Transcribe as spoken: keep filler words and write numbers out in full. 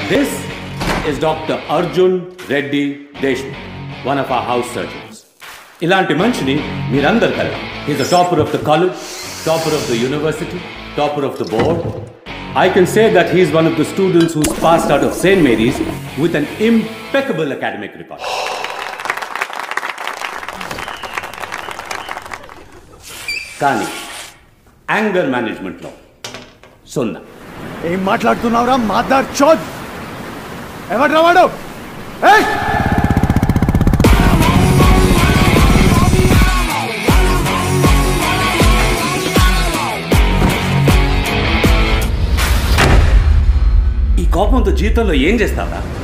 This is Doctor Arjun Reddy, one of our house surgeons. Ilanti manchini meerandaru kalla. He's the topper of the college, topper of the university, topper of the board. I can say that he's one of the students who's passed out of Saint Mary's with an impeccable academic record. Kani, anger management law. Sunna. ఏం మాట్లాడుతున్నావురా mother చోద్? ఎవడ్రా వాడు? ఏయ్! ఈ కోపంతో జీవితంలో ఏం చేస్తావా?